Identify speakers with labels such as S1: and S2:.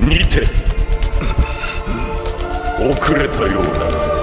S1: にて遅れたようだな。